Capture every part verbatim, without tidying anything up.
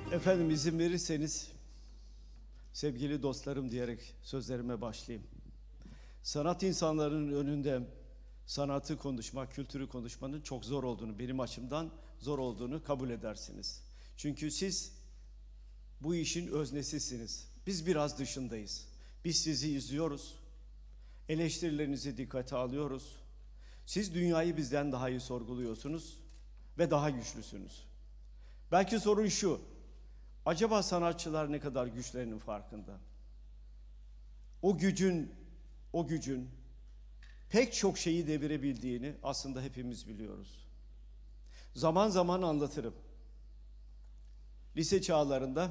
Efendim izin verirseniz sevgili dostlarım diyerek sözlerime başlayayım. Sanat insanlarının önünde sanatı konuşmak, kültürü konuşmanın çok zor olduğunu, benim açımdan zor olduğunu kabul edersiniz. Çünkü siz bu işin öznesisiniz. Biz biraz dışındayız. Biz sizi izliyoruz. Eleştirilerinizi dikkate alıyoruz. Siz dünyayı bizden daha iyi sorguluyorsunuz ve daha güçlüsünüz. Belki sorun şu: acaba sanatçılar ne kadar güçlerinin farkında? O gücün, o gücün pek çok şeyi devirebildiğini aslında hepimiz biliyoruz. Zaman zaman anlatırım. Lise çağlarında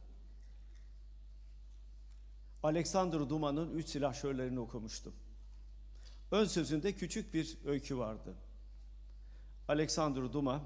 Alexander Dumas'ın Üç Silahşörlerini okumuştum. Ön sözünde küçük bir öykü vardı. Alexander Dumas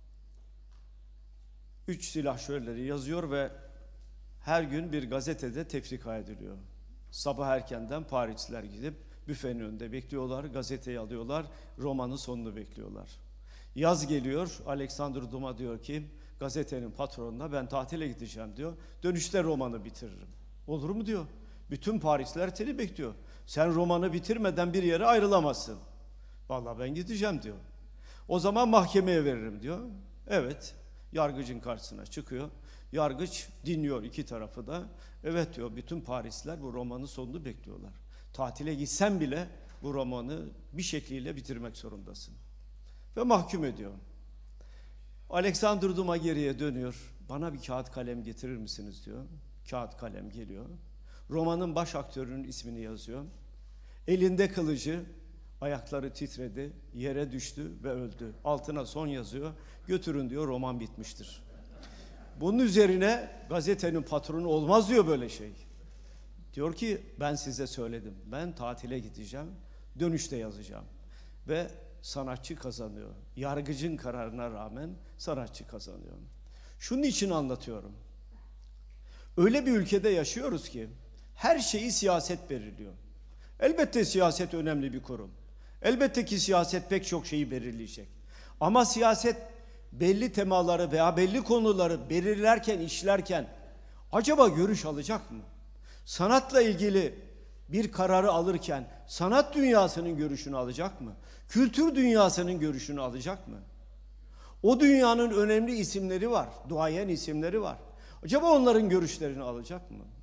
Üç Silahşörleri yazıyor ve her gün bir gazetede tefrika ediliyor. Sabah erkenden Parisliler gidip büfenin önünde bekliyorlar, gazeteyi alıyorlar, romanın sonunu bekliyorlar. Yaz geliyor, Alexander Dumas diyor ki gazetenin patronuna, ben tatile gideceğim diyor, dönüşte romanı bitiririm. Olur mu diyor, bütün Parisliler seni bekliyor. Sen romanı bitirmeden bir yere ayrılamazsın. Vallahi ben gideceğim diyor. O zaman mahkemeye veririm diyor. Evet. Yargıcın karşısına çıkıyor. Yargıç dinliyor iki tarafı da. Evet diyor, bütün Parisliler bu romanın sonunu bekliyorlar. Tatile gitsen bile bu romanı bir şekliyle bitirmek zorundasın. Ve mahkum ediyor. Alexander Dumas geriye dönüyor. Bana bir kağıt kalem getirir misiniz diyor. Kağıt kalem geliyor. Romanın baş aktörünün ismini yazıyor. Elinde kılıcı, ayakları titredi, yere düştü ve öldü. Altına son yazıyor. Götürün diyor, roman bitmiştir. Bunun üzerine gazetenin patronu olmaz diyor böyle şey. Diyor ki ben size söyledim. Ben tatile gideceğim. Dönüşte yazacağım. Ve sanatçı kazanıyor. Yargıcın kararına rağmen sanatçı kazanıyor. Şunun için anlatıyorum. Öyle bir ülkede yaşıyoruz ki her şeyi siyaset belirliyor. Elbette siyaset önemli bir kurum. Elbette ki siyaset pek çok şeyi belirleyecek. Ama siyaset belli temaları veya belli konuları belirlerken, işlerken acaba görüş alacak mı? Sanatla ilgili bir kararı alırken sanat dünyasının görüşünü alacak mı? Kültür dünyasının görüşünü alacak mı? O dünyanın önemli isimleri var, duayen isimleri var. Acaba onların görüşlerini alacak mı?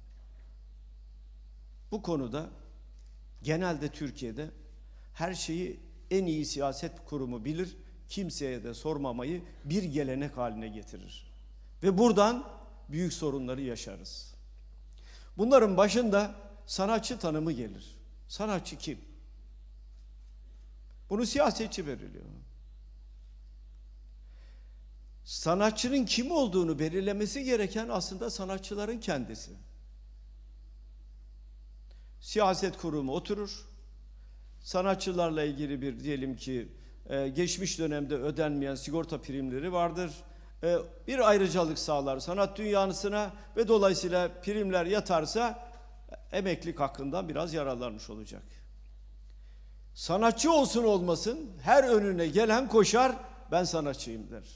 Bu konuda genelde Türkiye'de her şeyi en iyi siyaset kurumu bilir, kimseye de sormamayı bir gelenek haline getirir. Ve buradan büyük sorunları yaşarız. Bunların başında sanatçı tanımı gelir. Sanatçı kim? Bunu siyasetçi belirliyor. Sanatçının kim olduğunu belirlemesi gereken aslında sanatçıların kendisi. Siyaset kurumu oturur. Sanatçılarla ilgili bir diyelim ki e, geçmiş dönemde ödenmeyen sigorta primleri vardır. E, bir ayrıcalık sağlar sanat dünyasına ve dolayısıyla primler yatarsa emeklilik hakkından biraz yararlanmış olacak. Sanatçı olsun olmasın her önüne gelen koşar, ben sanatçıyım der.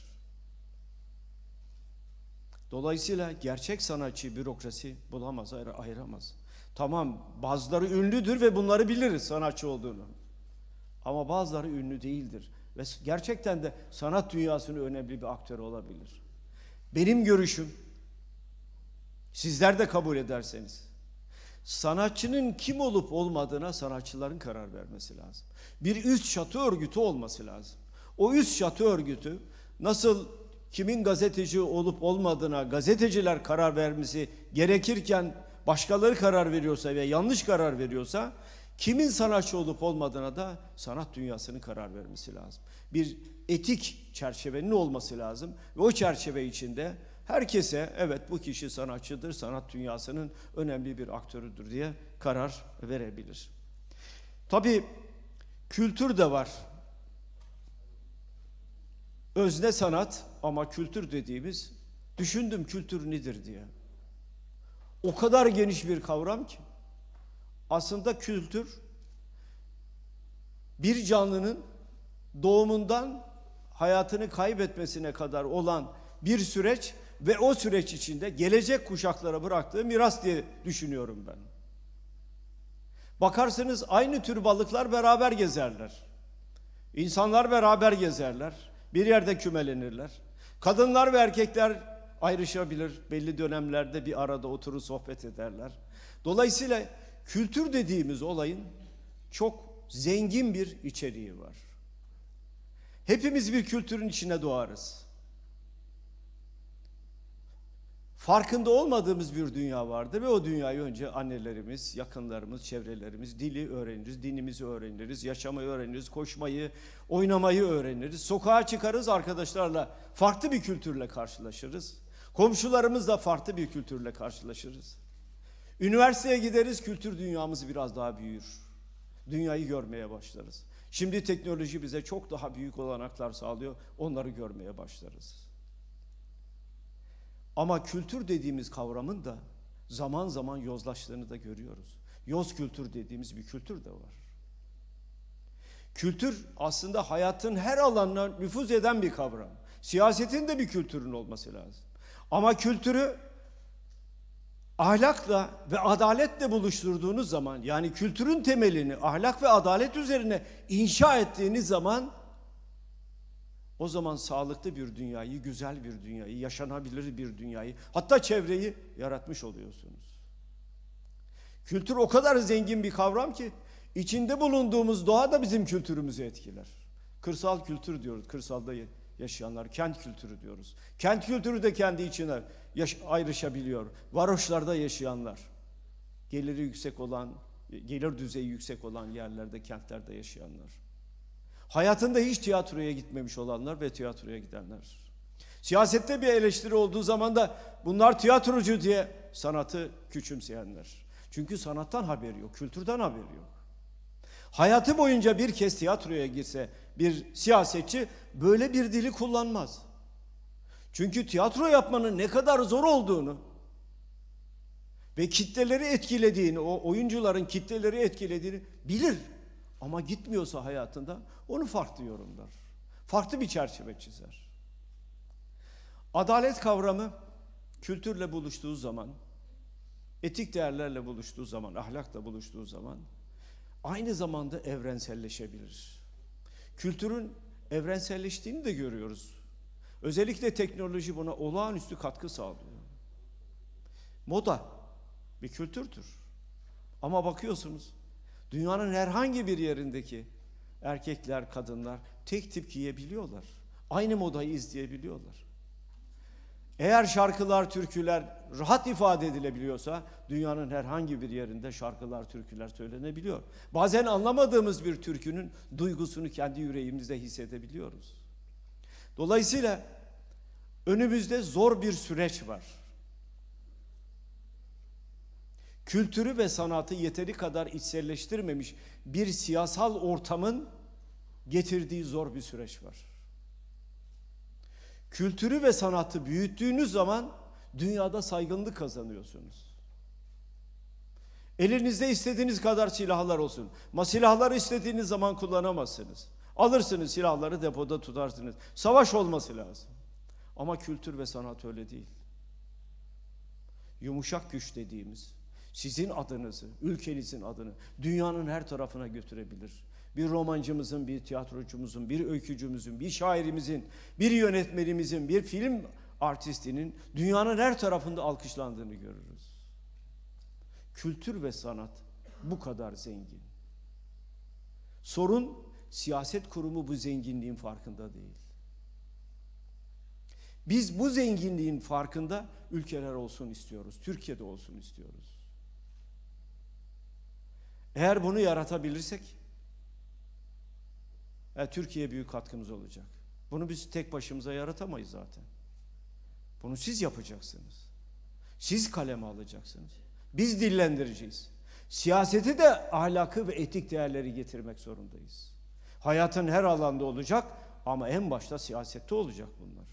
Dolayısıyla gerçek sanatçı bürokrasi bulamaz, ayıramaz. Tamam, bazıları ünlüdür ve bunları biliriz sanatçı olduğunu. Ama bazıları ünlü değildir. Ve gerçekten de sanat dünyasının önemli bir aktörü olabilir. Benim görüşüm, sizler de kabul ederseniz, sanatçının kim olup olmadığına sanatçıların karar vermesi lazım. Bir üst çatı örgütü olması lazım. O üst çatı örgütü nasıl kimin gazeteci olup olmadığına gazeteciler karar vermesi gerekirken başkaları karar veriyorsa ve yanlış karar veriyorsa, kimin sanatçı olup olmadığına da sanat dünyasının karar vermesi lazım. Bir etik çerçevenin olması lazım ve o çerçeve içinde herkese evet bu kişi sanatçıdır, sanat dünyasının önemli bir aktörüdür diye karar verebilir. Tabii kültür de var. Özne sanat ama kültür dediğimiz, düşündüm kültür nedir diye. O kadar geniş bir kavram ki aslında kültür bir canlının doğumundan hayatını kaybetmesine kadar olan bir süreç ve o süreç içinde gelecek kuşaklara bıraktığı miras diye düşünüyorum ben. Bakarsınız aynı tür balıklar beraber gezerler. İnsanlar beraber gezerler. Bir yerde kümelenirler. Kadınlar ve erkekler ayrışabilir. Belli dönemlerde bir arada oturur sohbet ederler. Dolayısıyla kültür dediğimiz olayın çok zengin bir içeriği var. Hepimiz bir kültürün içine doğarız. Farkında olmadığımız bir dünya vardır ve o dünyayı önce annelerimiz, yakınlarımız, çevrelerimiz, dili öğreniriz, dinimizi öğreniriz, yaşamayı öğreniriz, koşmayı, oynamayı öğreniriz. Sokağa çıkarız, arkadaşlarla farklı bir kültürle karşılaşırız. Komşularımızla farklı bir kültürle karşılaşırız. Üniversiteye gideriz, kültür dünyamız biraz daha büyür. Dünyayı görmeye başlarız. Şimdi teknoloji bize çok daha büyük olanaklar sağlıyor, onları görmeye başlarız. Ama kültür dediğimiz kavramın da zaman zaman yozlaştığını da görüyoruz. Yoz kültür dediğimiz bir kültür de var. Kültür aslında hayatın her alanına nüfuz eden bir kavram. Siyasetin de bir kültürün olması lazım. Ama kültürü ahlakla ve adaletle buluşturduğunuz zaman, yani kültürün temelini ahlak ve adalet üzerine inşa ettiğiniz zaman, o zaman sağlıklı bir dünyayı, güzel bir dünyayı, yaşanabilir bir dünyayı, hatta çevreyi yaratmış oluyorsunuz. Kültür o kadar zengin bir kavram ki içinde bulunduğumuz doğa da bizim kültürümüzü etkiler. Kırsal kültür diyoruz, kırsalda yaşayanlar, kent kültürü diyoruz. Kent kültürü de kendi içine ayrışabiliyor. Varoşlarda yaşayanlar, geliri yüksek olan, gelir düzeyi yüksek olan yerlerde, kentlerde yaşayanlar. Hayatında hiç tiyatroya gitmemiş olanlar ve tiyatroya gidenler. Siyasette bir eleştiri olduğu zaman da bunlar tiyatrocu diye sanatı küçümseyenler. Çünkü sanattan haberi yok, kültürden haberi yok. Hayatı boyunca bir kez tiyatroya girse bir siyasetçi böyle bir dili kullanmaz. Çünkü tiyatro yapmanın ne kadar zor olduğunu ve kitleleri etkilediğini, o oyuncuların kitleleri etkilediğini bilir. Ama gitmiyorsa hayatında onu farklı yorumlar. Farklı bir çerçeve çizer. Adalet kavramı kültürle buluştuğu zaman, etik değerlerle buluştuğu zaman, ahlakla buluştuğu zaman aynı zamanda evrenselleşebilir. Kültürün evrenselleştiğini de görüyoruz. Özellikle teknoloji buna olağanüstü katkı sağlıyor. Moda bir kültürdür. Ama bakıyorsunuz, dünyanın herhangi bir yerindeki erkekler, kadınlar tek tip giyebiliyorlar. Aynı modayı izleyebiliyorlar. Eğer şarkılar, türküler rahat ifade edilebiliyorsa dünyanın herhangi bir yerinde şarkılar, türküler söylenebiliyor. Bazen anlamadığımız bir türkünün duygusunu kendi yüreğimizde hissedebiliyoruz. Dolayısıyla önümüzde zor bir süreç var. Kültürü ve sanatı yeteri kadar içselleştirmemiş bir siyasal ortamın getirdiği zor bir süreç var. Kültürü ve sanatı büyüttüğünüz zaman dünyada saygınlık kazanıyorsunuz. Elinizde istediğiniz kadar silahlar olsun. Ama silahları istediğiniz zaman kullanamazsınız. Alırsınız silahları, depoda tutarsınız. Savaş olması lazım. Ama kültür ve sanat öyle değil. Yumuşak güç dediğimiz, sizin adınızı, ülkenizin adını dünyanın her tarafına götürebilir. Bir romancımızın, bir tiyatrocumuzun, bir öykücümüzün, bir şairimizin, bir yönetmenimizin, bir film artistinin dünyanın her tarafında alkışlandığını görürüz. Kültür ve sanat bu kadar zengin. Sorun, siyaset kurumu bu zenginliğin farkında değil. Biz bu zenginliğin farkında ülkeler olsun istiyoruz, Türkiye'de olsun istiyoruz. Eğer bunu yaratabilirsek, e, Türkiye'ye büyük katkımız olacak. Bunu biz tek başımıza yaratamayız zaten. Bunu siz yapacaksınız. Siz kaleme alacaksınız. Biz dillendireceğiz. Siyaseti de ahlakı ve etik değerleri getirmek zorundayız. Hayatın her alanda olacak ama en başta siyasette olacak bunlar.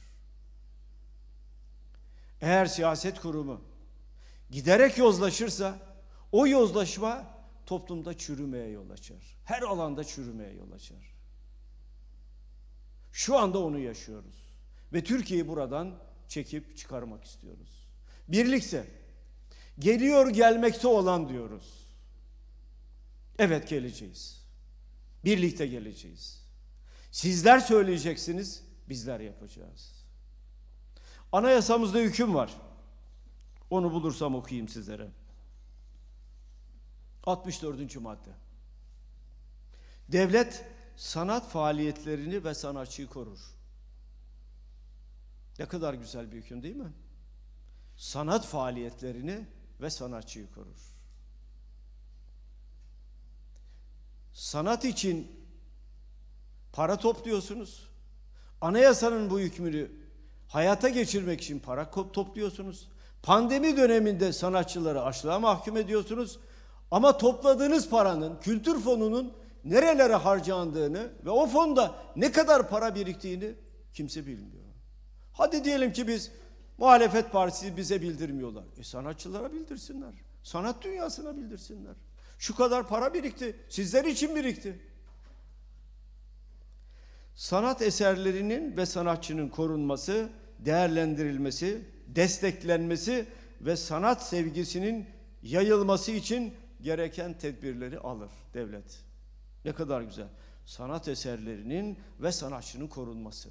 Eğer siyaset kurumu giderek yozlaşırsa o yozlaşma toplumda çürümeye yol açar. Her alanda çürümeye yol açar. Şu anda onu yaşıyoruz. Ve Türkiye'yi buradan çekip çıkarmak istiyoruz. Birlikte. Geliyor gelmekte olan diyoruz. Evet, geleceğiz. Birlikte geleceğiz. Sizler söyleyeceksiniz, bizler yapacağız. Anayasamızda hüküm var. Onu bulursam okuyayım sizlere. altmış dördüncü madde. Devlet sanat faaliyetlerini ve sanatçıyı korur. Ne kadar güzel bir hüküm değil mi? Sanat faaliyetlerini ve sanatçıyı korur. Sanat için para topluyorsunuz. Anayasanın bu hükmünü hayata geçirmek için para topluyorsunuz. Pandemi döneminde sanatçıları açlığa mahkum ediyorsunuz. Ama topladığınız paranın, kültür fonunun nerelere harcandığını ve o fonda ne kadar para biriktiğini kimse bilmiyor. Hadi diyelim ki biz, muhalefet partisi bize bildirmiyorlar. E sanatçılara bildirsinler. Sanat dünyasına bildirsinler. Şu kadar para birikti. Sizler için birikti. Sanat eserlerinin ve sanatçının korunması, değerlendirilmesi, desteklenmesi ve sanat sevgisinin yayılması için gereken tedbirleri alır devlet. Ne kadar güzel. Sanat eserlerinin ve sanatçının korunması,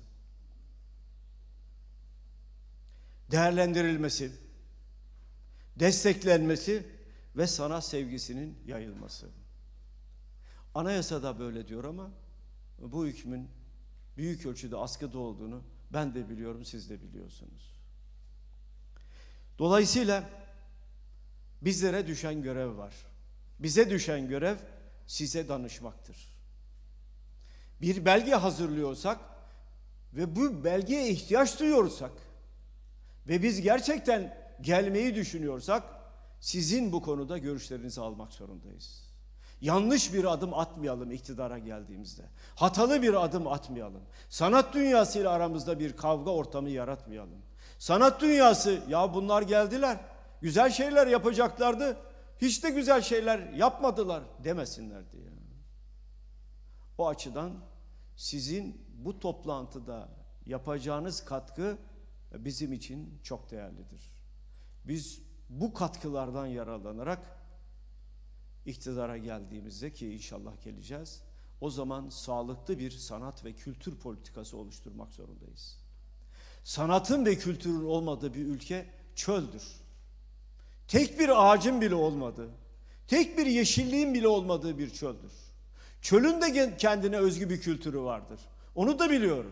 değerlendirilmesi, desteklenmesi ve sanat sevgisinin yayılması. Anayasada böyle diyor ama bu hükmün büyük ölçüde askıda olduğunu ben de biliyorum, siz de biliyorsunuz. Dolayısıyla bizlere düşen görev var. Bize düşen görev size danışmaktır. Bir belge hazırlıyorsak ve bu belgeye ihtiyaç duyuyorsak ve biz gerçekten gelmeyi düşünüyorsak sizin bu konuda görüşlerinizi almak zorundayız. Yanlış bir adım atmayalım iktidara geldiğimizde. Hatalı bir adım atmayalım. Sanat dünyasıyla aramızda bir kavga ortamı yaratmayalım. Sanat dünyası, ya bunlar geldiler, güzel şeyler yapacaklardı, hiç de güzel şeyler yapmadılar demesinler diye. O açıdan sizin bu toplantıda yapacağınız katkı bizim için çok değerlidir. Biz bu katkılardan yararlanarak iktidara geldiğimizde, ki inşallah geleceğiz, o zaman sağlıklı bir sanat ve kültür politikası oluşturmak zorundayız. Sanatın ve kültürün olmadığı bir ülke çöldür. Tek bir ağacın bile olmadığı, tek bir yeşilliğin bile olmadığı bir çöldür. Çölün de kendine özgü bir kültürü vardır. Onu da biliyorum.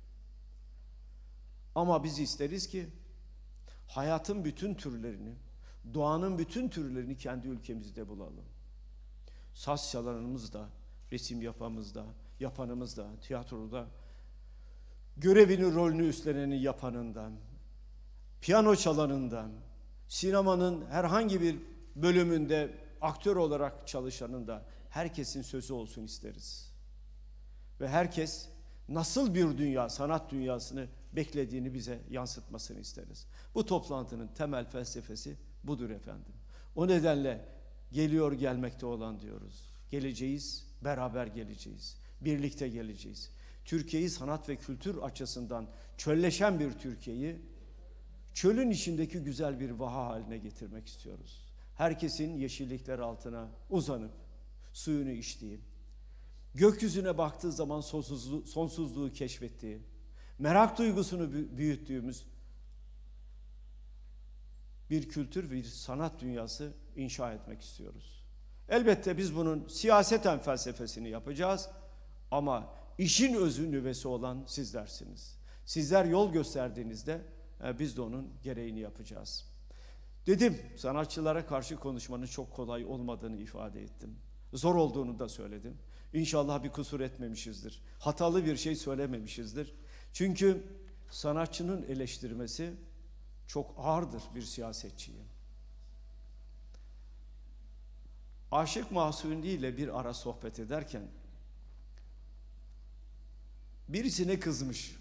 Ama biz isteriz ki hayatın bütün türlerini, doğanın bütün türlerini kendi ülkemizde bulalım. Saz çalanımız da, resim yapanımız da, yapanımız da, tiyatroda görevini, rolünü üstlenenin yapanından, piyano çalanından, sinemanın herhangi bir bölümünde aktör olarak çalışanın da herkesin sözü olsun isteriz. Ve herkes nasıl bir dünya, sanat dünyasını beklediğini bize yansıtmasını isteriz. Bu toplantının temel felsefesi budur efendim. O nedenle geliyor gelmekte olan diyoruz. Geleceğiz, beraber geleceğiz, birlikte geleceğiz. Türkiye'yi sanat ve kültür açısından çölleşen bir Türkiye'yi çölün içindeki güzel bir vaha haline getirmek istiyoruz. Herkesin yeşillikler altına uzanıp suyunu içtiği, gökyüzüne baktığı zaman sonsuzluğu, sonsuzluğu keşfettiği, merak duygusunu büyüttüğümüz bir kültür, bir sanat dünyası inşa etmek istiyoruz. Elbette biz bunun siyaseten felsefesini yapacağız ama işin özü, nüvesi olan sizlersiniz. Sizler yol gösterdiğinizde biz de onun gereğini yapacağız. Dedim, sanatçılara karşı konuşmanın çok kolay olmadığını ifade ettim. Zor olduğunu da söyledim. İnşallah bir kusur etmemişizdir. Hatalı bir şey söylememişizdir. Çünkü sanatçının eleştirmesi çok ağırdır bir siyasetçiye. Aşık Mahsuni ile bir ara sohbet ederken birisine kızmış.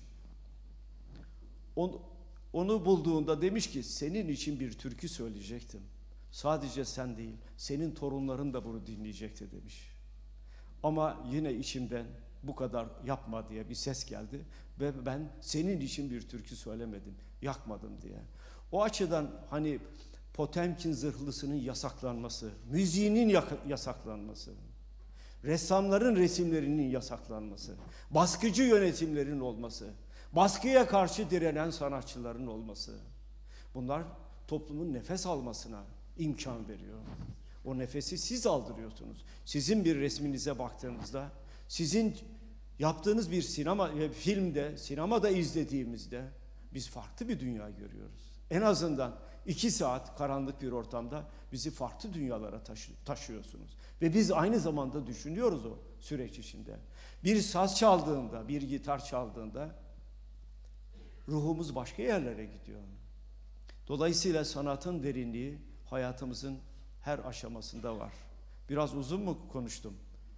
Onu, onu bulduğunda demiş ki senin için bir türkü söyleyecektim. Sadece sen değil, senin torunların da bunu dinleyecekti demiş. Ama yine içimden bu kadar yapma diye bir ses geldi. Ve ben senin için bir türkü söylemedim, yakmadım diye. O açıdan hani Potemkin zırhlısının yasaklanması, müziğinin yasaklanması, ressamların resimlerinin yasaklanması, baskıcı yönetimlerin olması, baskıya karşı direnen sanatçıların olması. Bunlar toplumun nefes almasına imkan veriyor. O nefesi siz aldırıyorsunuz. Sizin bir resminize baktığımızda, sizin yaptığınız bir sinema filmde, sinemada izlediğimizde biz farklı bir dünya görüyoruz. En azından iki saat karanlık bir ortamda bizi farklı dünyalara taşı, taşıyorsunuz. Ve biz aynı zamanda düşünüyoruz o süreç içinde. Bir saz çaldığında, bir gitar çaldığında ruhumuz başka yerlere gidiyor. Dolayısıyla sanatın derinliği hayatımızın her aşamasında var. Biraz uzun mu konuştum?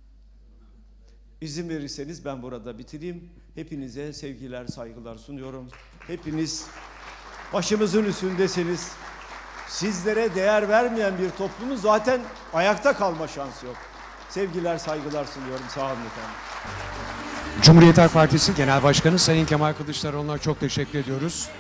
İzin verirseniz ben burada bitireyim. Hepinize sevgiler, saygılar sunuyorum. Hepiniz başımızın üstündesiniz. Sizlere değer vermeyen bir toplumun zaten ayakta kalma şansı yok. Sevgiler, saygılar sunuyorum. Sağ olun efendim. Cumhuriyet Halk Partisi Genel Başkanı Sayın Kemal Kılıçdaroğlu'na çok teşekkür ediyoruz.